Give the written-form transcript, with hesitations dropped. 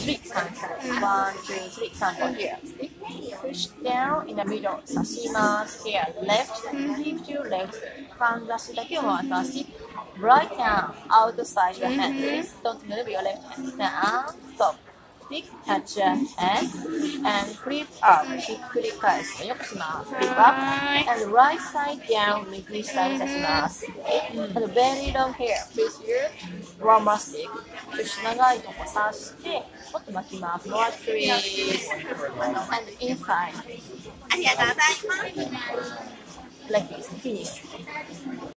3、3回。1、2、3、3個 here. Push down in the middle. 刺します。Here, left, lift to left. かんざしだけを回します。Right hand, outside the hand. Don't move your left hand. Now, stop. Pick, touch your head, and flip up. ひっくり返す。よくします。Flip up. And right side down, 右下に刺します。And very long hair. Please use warmer stick. 長いとこ刺して、もっと巻きます。More trees. And inside. ありがとうございます。 Like this. Finish.